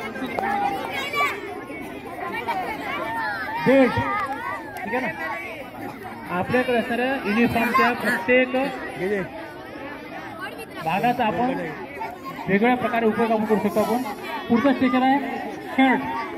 Belt ठीक आहे ना. आपल्याकडे असणाऱ्या युनिफॉर्मच्या प्रत्येक भागाचा आपण वेगवेगळ्या प्रकारे उपयोग आपण करू शकतो. आपण पुढचं स्टेशन आहे शर्ट.